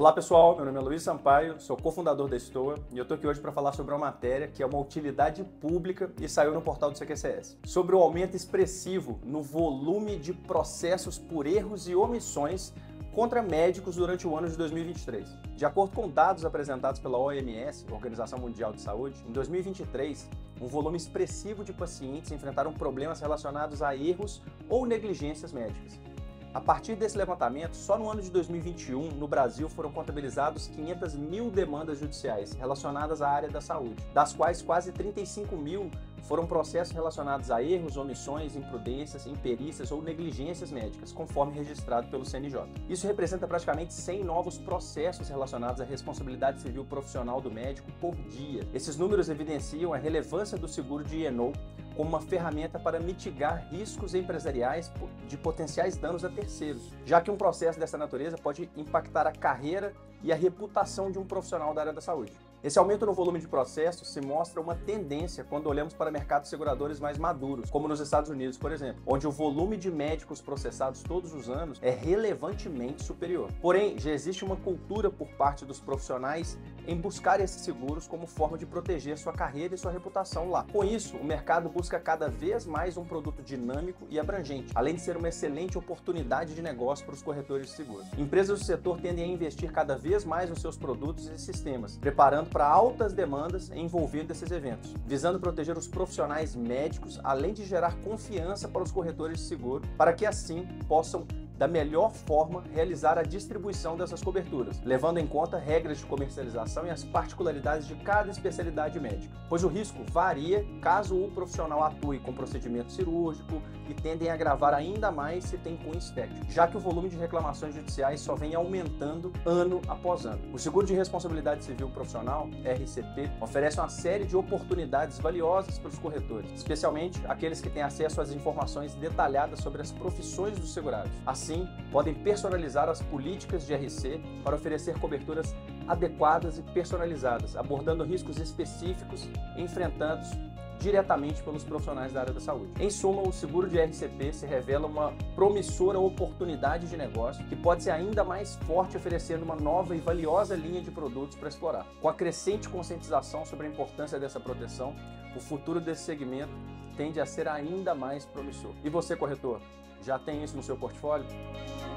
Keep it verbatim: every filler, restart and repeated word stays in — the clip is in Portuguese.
Olá pessoal, meu nome é Luiz Sampaio, sou cofundador da Stoa e eu estou aqui hoje para falar sobre uma matéria que é uma utilidade pública e saiu no portal do C Q C S. Sobre o aumento expressivo no volume de processos por erros e omissões contra médicos durante o ano de dois mil e vinte e três. De acordo com dados apresentados pela O M S, Organização Mundial de Saúde, em dois mil e vinte e três, um volume expressivo de pacientes enfrentaram problemas relacionados a erros ou negligências médicas. A partir desse levantamento, só no ano de dois mil e vinte e um, no Brasil, foram contabilizados quinhentas mil demandas judiciais relacionadas à área da saúde, das quais quase trinta e cinco mil foram processos relacionados a erros, omissões, imprudências, imperícias ou negligências médicas, conforme registrado pelo C N J. Isso representa praticamente cem novos processos relacionados à responsabilidade civil profissional do médico por dia. Esses números evidenciam a relevância do seguro de I N O como uma ferramenta para mitigar riscos empresariais de potenciais danos a terceiros, já que um processo dessa natureza pode impactar a carreira e a reputação de um profissional da área da saúde. Esse aumento no volume de processos se mostra uma tendência quando olhamos para mercados seguradores mais maduros, como nos Estados Unidos, por exemplo, onde o volume de médicos processados todos os anos é relevantemente superior. Porém, já existe uma cultura por parte dos profissionais em buscar esses seguros como forma de proteger sua carreira e sua reputação lá. Com isso, o mercado busca cada vez mais um produto dinâmico e abrangente, além de ser uma excelente oportunidade de negócio para os corretores de seguros. Empresas do setor tendem a investir cada vez mais nos seus produtos e sistemas, preparando para altas demandas envolvendo esses eventos, visando proteger os profissionais médicos, além de gerar confiança para os corretores de seguro, para que assim possam da melhor forma realizar a distribuição dessas coberturas, levando em conta regras de comercialização e as particularidades de cada especialidade médica, pois o risco varia caso o profissional atue com procedimento cirúrgico e tendem a agravar ainda mais se tem cunho estético, já que o volume de reclamações judiciais só vem aumentando ano após ano. O Seguro de Responsabilidade Civil Profissional, R C P, oferece uma série de oportunidades valiosas para os corretores, especialmente aqueles que têm acesso às informações detalhadas sobre as profissões dos segurados. Assim, Assim, podem personalizar as políticas de R C para oferecer coberturas adequadas e personalizadas, abordando riscos específicos enfrentados diretamente pelos profissionais da área da saúde. Em suma, o seguro de R C P se revela uma promissora oportunidade de negócio que pode ser ainda mais forte, oferecendo uma nova e valiosa linha de produtos para explorar. Com a crescente conscientização sobre a importância dessa proteção, o futuro desse segmento tende a ser ainda mais promissor. E você, corretor, já tem isso no seu portfólio?